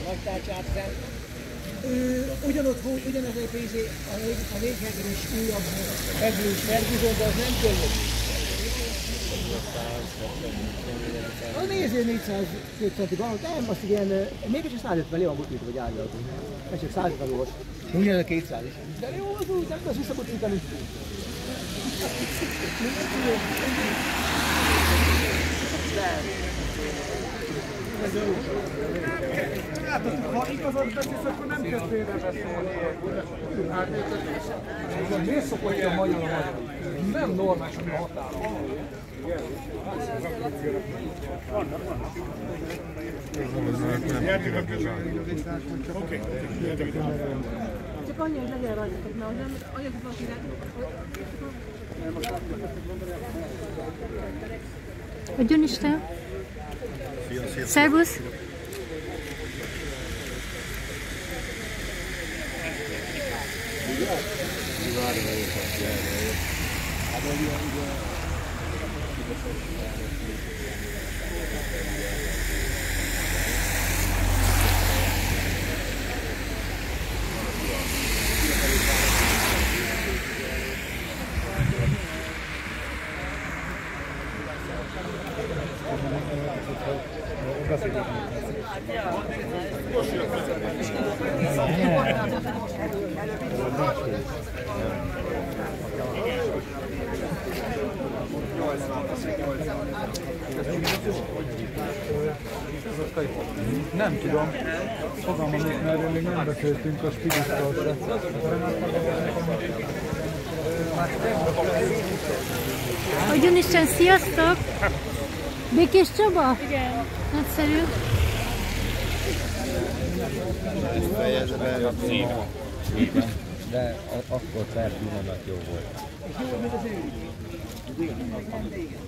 Nagytárcsátszent. Ugyanott volt, ugyanaz a pénzé a négyhegedűs újabb hegedűs Ferguson, de az nem kellett. A néző 400 centi van, de most ilyen, mégis a 150 le van butlítva, vagy árnyalatunk. Ez csak 150 lovas. Ugyan a 200 is. De jó, az úgy, nem tudsz visszabutlítani. Ha igazat beszélsz, akkor nem kell félre beszélni. Miért szokott a magyar a magyar? Nem normális, ami a határon. Oké. Csak annyi, hogy legyen rajtatok, mert nem anyagot vakinek. Adjon Isten! Szervusz! Nem tudom, fogalmam nincs, mert erről még nem beszéltünk a Spiritről se. Adjon Isten, sziasztok! Békés Csaba? Igen. Nagyszerű. Ezt fejezze be a címbe. De akkor per pillanat jó volt.